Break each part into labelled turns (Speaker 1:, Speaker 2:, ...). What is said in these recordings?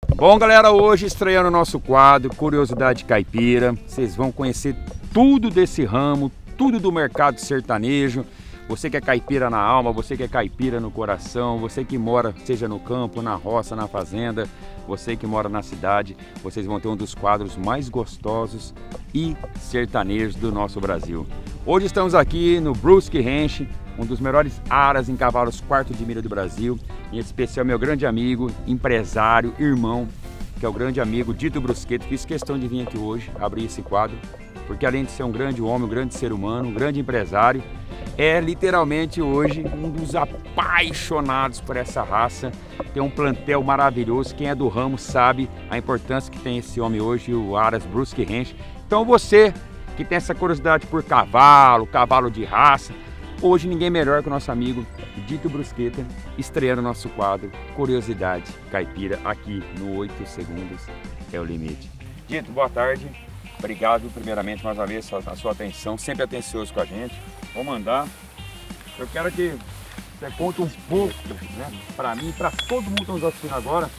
Speaker 1: Bom, galera, hoje estreando o nosso quadro Curiosidade Caipira. Vocês vão conhecer tudo desse ramo, tudo do mercado sertanejo. Você que é caipira na alma, você que é caipira no coração, você que mora, seja no campo, na roça, na fazenda, você que mora na cidade, vocês vão ter um dos quadros mais gostosos e sertanejos do nosso Brasil. Hoje estamos aqui no Brusque Ranch, um dos melhores aras em cavalos quarto de milha do Brasil, em especial meu grande amigo, empresário, irmão, que é o grande amigo Dito Brusqueto. Fiz questão de vir aqui hoje abrir esse quadro, porque além de ser um grande homem, um grande ser humano, um grande empresário, é literalmente hoje um dos apaixonados por essa raça. Tem um plantel maravilhoso, quem é do ramo sabe a importância que tem esse homem hoje, o Aras Brusque Ranch. Então você que tem essa curiosidade por cavalo, cavalo de raça, hoje ninguém melhor que o nosso amigo Dito Brusqueta, estreando nosso quadro Curiosidade Caipira aqui no 8 Segundos é o Limite. Dito, boa tarde. Obrigado primeiramente mais uma vez a sua atenção, sempre atencioso com a gente. Vou mandar. Eu quero que você conte um pouco, né, para mim, para todo mundo que nos assistindo agora,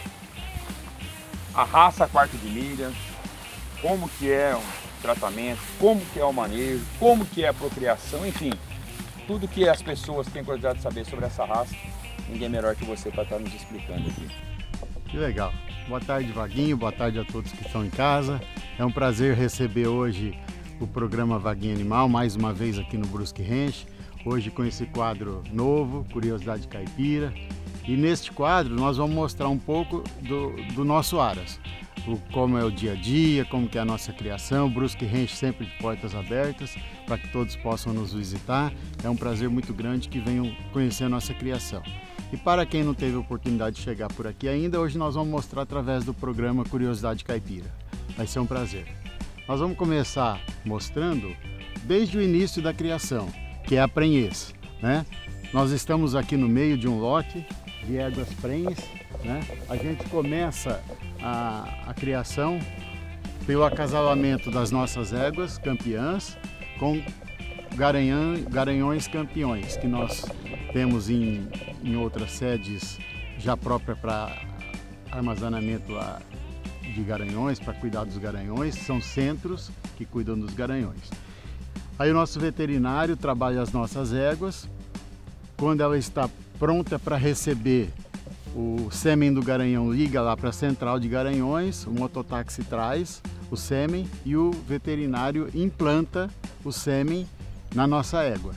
Speaker 1: a raça quarto de milha, como que é o tratamento, como que é o manejo, como que é a procriação, enfim, tudo que as pessoas têm curiosidade de saber sobre essa raça, ninguém melhor que você para estar nos explicando aqui.
Speaker 2: Que legal. Boa tarde, Vaguinho. Boa tarde a todos que estão em casa. É um prazer receber hoje o programa Vaguinho Animal, mais uma vez aqui no Brusque Ranch. Hoje com esse quadro novo, Curiosidade Caipira. E neste quadro nós vamos mostrar um pouco do nosso Aras. Como é o dia a dia, como que é a nossa criação. O Brusque Ranch sempre de portas abertas para que todos possam nos visitar. É um prazer muito grande que venham conhecer a nossa criação. E para quem não teve a oportunidade de chegar por aqui ainda, hoje nós vamos mostrar através do programa Curiosidade Caipira. Vai ser um prazer. Nós vamos começar mostrando desde o início da criação, que é a prenhez, né? Nós estamos aqui no meio de um lote de éguas prenhes, né? A gente começa a criação pelo acasalamento das nossas éguas campeãs com garanhões campeões, que nós temos em outras sedes já própria para armazenamento de garanhões, para cuidar dos garanhões, são centros que cuidam dos garanhões. Aí o nosso veterinário trabalha as nossas éguas, quando ela está pronta para receber o sêmen do garanhão, liga lá para a central de garanhões, o mototáxi traz o sêmen e o veterinário implanta o sêmen na nossa égua.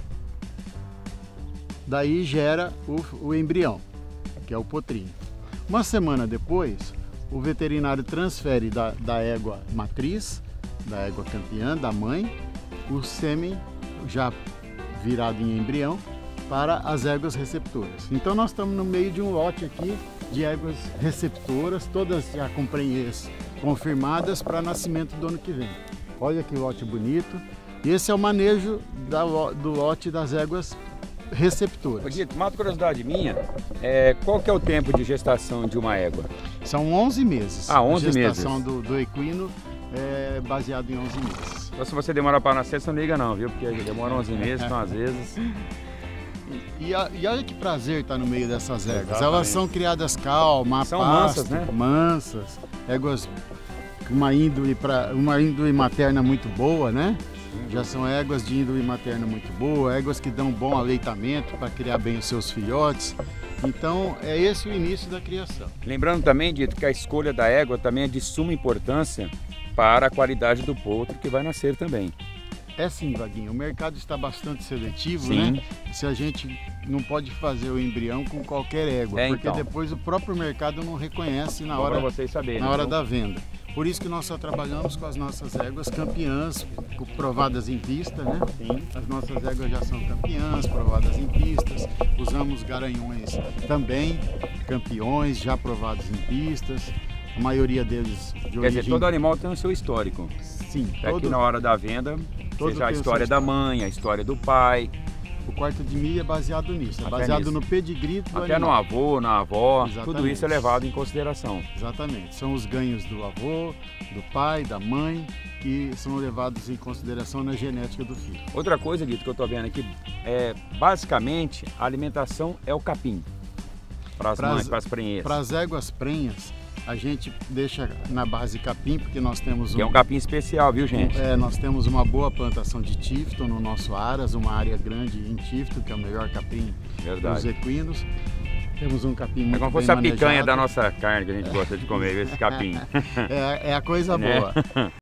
Speaker 2: Daí gera o embrião, que é o potrinho. Uma semana depois, o veterinário transfere da égua matriz, da égua campeã, da mãe, o sêmen já virado em embrião para as éguas receptoras. Então nós estamos no meio de um lote aqui de éguas receptoras, todas já com prenhez confirmadas para nascimento do ano que vem. Olha que lote bonito. E esse é o manejo do lote das éguas receptoras.
Speaker 1: Dito, uma curiosidade minha, qual que é o tempo de gestação de uma égua?
Speaker 2: São 11 meses.
Speaker 1: Ah, 11 meses.
Speaker 2: A gestação do equino é baseado em 11 meses.
Speaker 1: Então se você demorar para nascer, você não liga não, viu? Porque demora 11 meses, então às vezes...
Speaker 2: E olha que prazer estar no meio dessas éguas.
Speaker 1: Exatamente.
Speaker 2: Elas são criadas calmas,
Speaker 1: são
Speaker 2: pasto,
Speaker 1: mansas, né?
Speaker 2: Mansas, éguas com uma índole materna muito boa, né? Já são éguas de índole materna muito boa, éguas que dão bom aleitamento para criar bem os seus filhotes. Então é esse o início da criação.
Speaker 1: Lembrando também, Dito, que a escolha da égua também é de suma importância para a qualidade do potro que vai nascer também.
Speaker 2: É sim, Vaguinho, o mercado está bastante seletivo,
Speaker 1: sim,
Speaker 2: né? Se a gente não pode fazer o embrião com qualquer égua, porque
Speaker 1: então,
Speaker 2: depois o próprio mercado não reconhece na
Speaker 1: para
Speaker 2: hora,
Speaker 1: vocês saberem,
Speaker 2: na hora
Speaker 1: então,
Speaker 2: da venda. Por isso que nós só trabalhamos com as nossas éguas campeãs, provadas em pista, né?
Speaker 1: Sim.
Speaker 2: As nossas éguas já são campeãs, provadas em pistas. Usamos garanhões também, campeões, já provados em pistas. A maioria deles de origem...
Speaker 1: Quer dizer, todo animal tem o seu histórico.
Speaker 2: Sim.
Speaker 1: Aqui na hora da venda, seja a história da mãe, a história do pai.
Speaker 2: O quarto de milha é baseado nisso, é baseado no pedigree do
Speaker 1: até
Speaker 2: animal.
Speaker 1: No avô, na avó,
Speaker 2: exatamente.
Speaker 1: Tudo isso é levado em consideração.
Speaker 2: Exatamente, são os ganhos do avô, do pai, da mãe, que são levados em consideração na genética do filho.
Speaker 1: Outra coisa, Dito, que eu estou vendo aqui, basicamente a alimentação é o capim para as mães, para as prenhez.
Speaker 2: Para as éguas prenhas, A gente deixa na base capim, porque nós temos
Speaker 1: Que é um capim especial, viu, gente?
Speaker 2: nós temos uma boa plantação de Tifton no nosso Aras, uma área grande em Tifton, que é o melhor capim dos equinos. Temos um capim muito bem manejado.
Speaker 1: É como fosse a picanha da nossa carne que a gente gosta de comer, esse capim.
Speaker 2: É a coisa boa.